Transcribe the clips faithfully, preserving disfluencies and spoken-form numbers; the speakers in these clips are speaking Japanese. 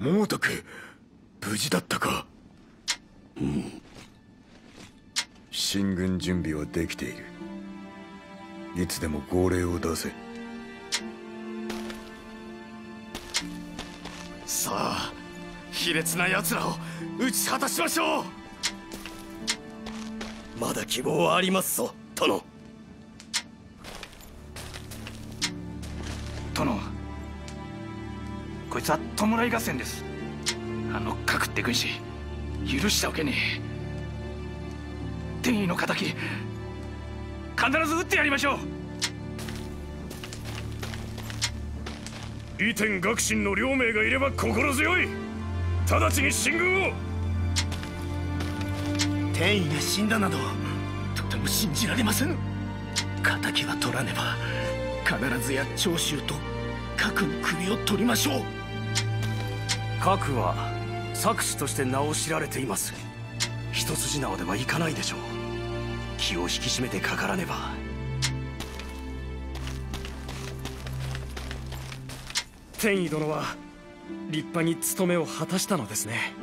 猛徳、無事だったか。 うん。 進軍準備はできている。いつでも号令を出せ。 さあ、卑劣な奴らを打ち果たしましょう。 まだ希望はありますぞ、殿。 殿、こいつは弔い合戦です。あのかくって軍師、許しておけねえ。天意の敵、必ず撃ってやりましょう。 伊天学信の両名がいれば心強い。直ちに進軍を。 天意が死んだなどとても信じられません。敵は取らねば必ずや長州と核の首を取りましょう。 核は策士として名を知られています。一筋縄ではいかないでしょう。気を引き締めてかからねば。 天意殿は立派に務めを果たしたのですね。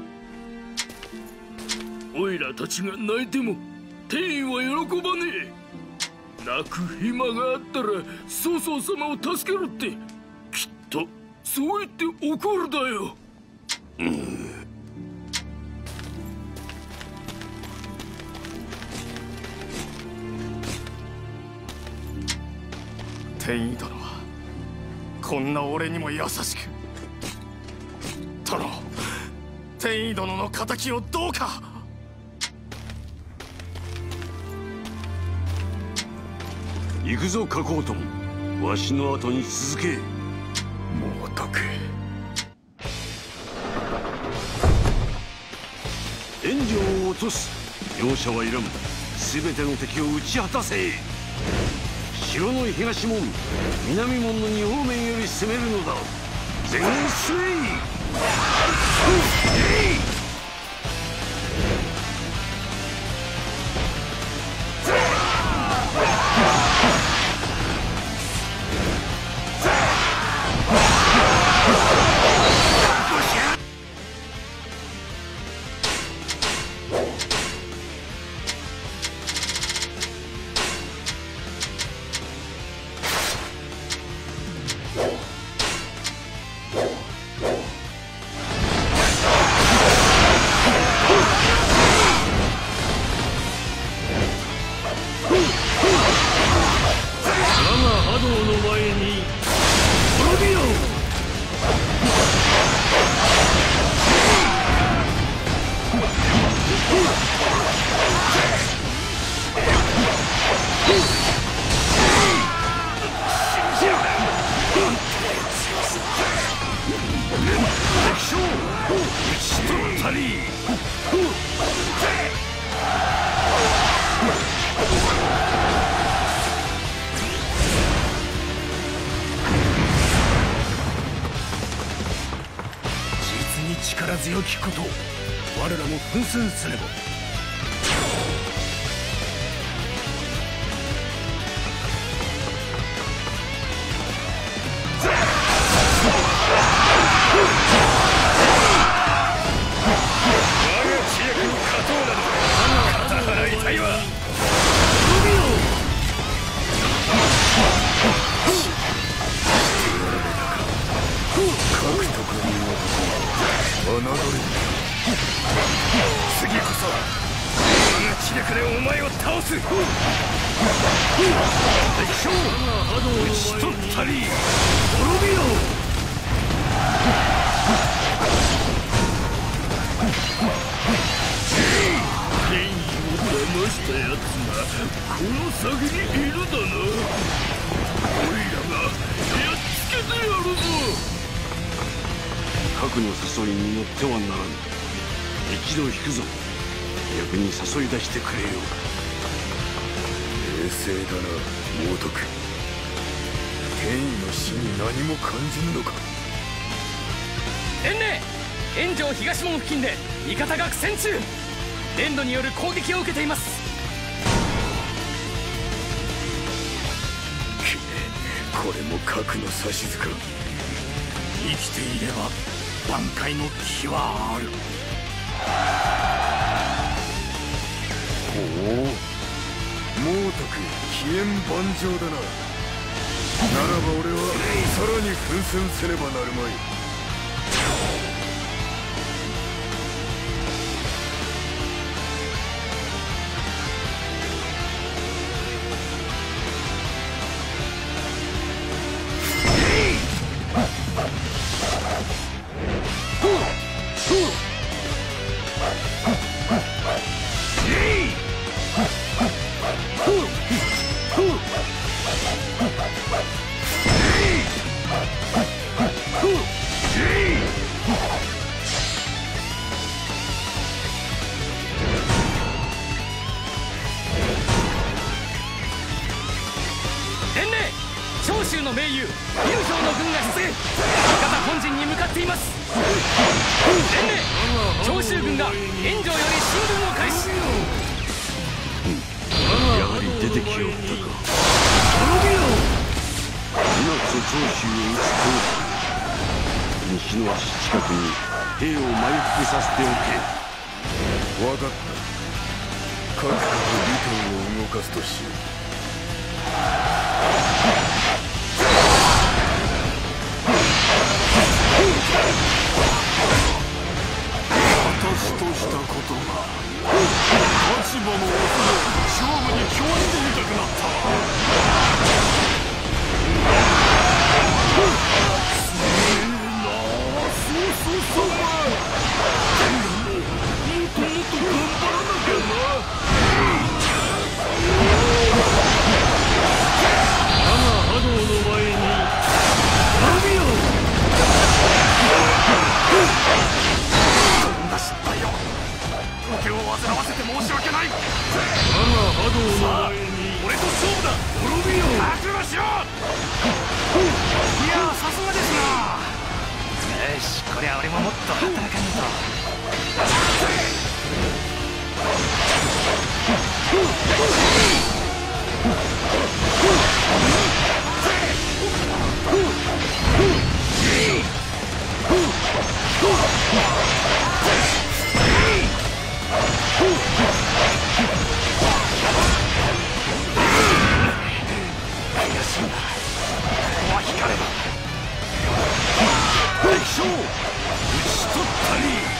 おいらたちが泣いても天意は喜ばねえ。泣く暇があったら曹操様を助けろってきっとそう言って怒るだよ。うん。 天意殿はこんな俺にも優しく。殿、天意殿の敵をどうか。 行くぞ加工とも、わしの後に続け。 猛徳。 援助を落とす。容赦はいらん。全ての敵を討ち果たせ。城の東門、南門の二方面より攻めるのだ。全進めい。 力強きことを我らも奮戦すれば。 次こそ我が知略でお前を倒す。敵将討ち取ったり滅びよ。 天意を騙したやつがこの先にいるだな。おいらがやっつけてやるぞ。 核の誘いに乗ってはならぬ。一度引くぞ。逆に誘い出してくれよ。 冷静だな猛徳。天意の死に何も感じぬのか。 伝令、円城東門付近で味方が苦戦中。連土による攻撃を受けています。 これも核の指図か。 生きていれば挽回の気はある。 ほう、猛徳奇縁万丈だな。ならば俺はさらに奮戦せねばなるまい。 長州の盟友劉氷の軍が出現。味方本陣に向かっています。伝令、長州軍が援助より進軍を開始。 やはり出てきおったか。今こそ長州を撃ち通し、西の足近くに兵を埋伏させておけ。 分かった。各国李東を動かすとしよう。 私としたことが立場も忘れ勝負に興じてみたくなった。すげえなあ、そうそうそう。もっともっと頑張らなきゃな。我が波動の前に神よ。 とんだ失敗よ。お気を煩わせて申し訳ない。 我が波動の前に俺と勝負だ。 滅びよ。 覚悟しろ。いやさすがですな。よし、こりゃ俺ももっと働かねえと。悔しいな。ここは引かれば敵将討ち取ったり。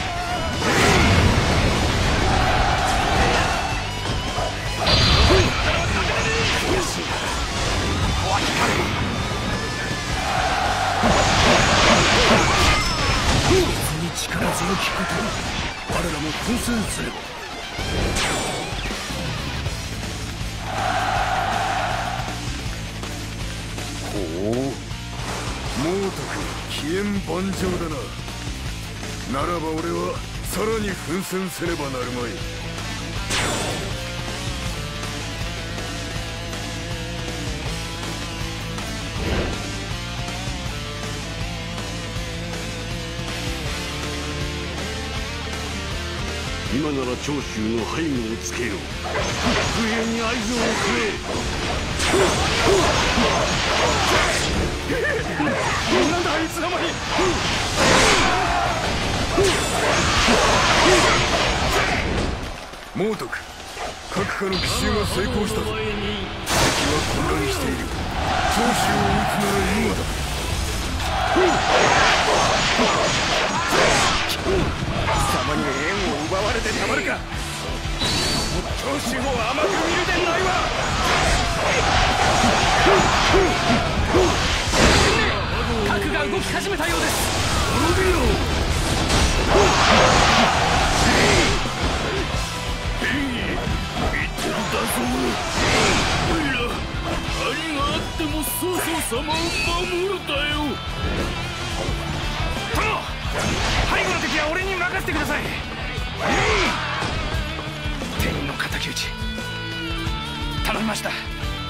悔しいな。ここは引かれば実に力強きことに我らも奮戦すれば。 ほう、猛徳奇縁万丈だな。ならば俺はさらに奮戦せねばなるまい。 今なら長州の背後をつけよう。伏兵に合図をくれ。なんだあいつの間に。 猛徳、各家の奇襲が成功したぞ。敵は混乱している。長州を撃つなら今だ。 貴様に縁を奪われてたまるか。長州を甘く見るでないわ。 核が動き始めたようです。 滅びろ。 おいら何があっても曹操様を守るだよ。 殿、背後の敵は俺に任せてください。天の敵討ち頼みました。 や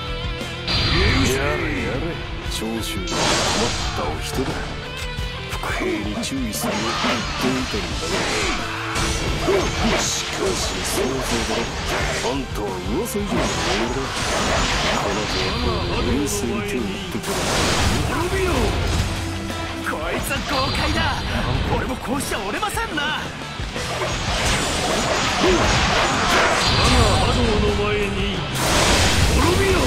れやれ、長州は困ったお人だ。伏兵に注意するよう言っていたんだが、しかし想像だろ。あんたは噂以上のものだ。彼女は冷静に手を打ってから。 こいつは豪快だ。俺もこうしちゃ折れませんな。 我が波動の前に滅びよ。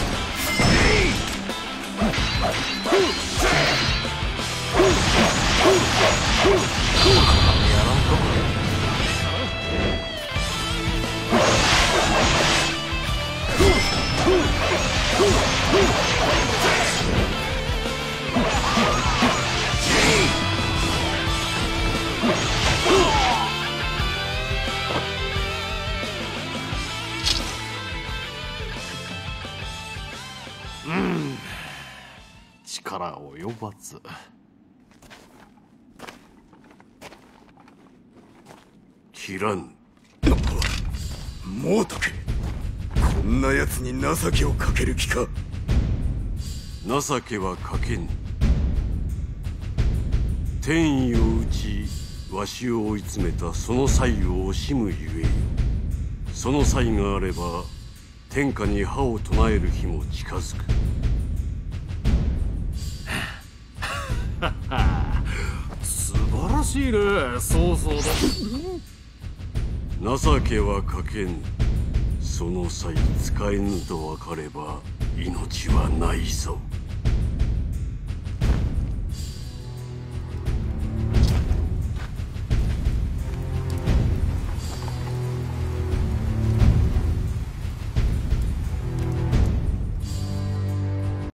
力及ばず。 切らん。 もうとけ。こんな奴に情けをかける気か。 情けはかけぬ。天意を打ちわしを追い詰めたその際を惜しむゆえよ。その際があれば天下に歯を唱える日も近づく。 素晴らしいね。そうそうだ。 情けはかけぬ。その際使えぬと分かれば命はないぞ。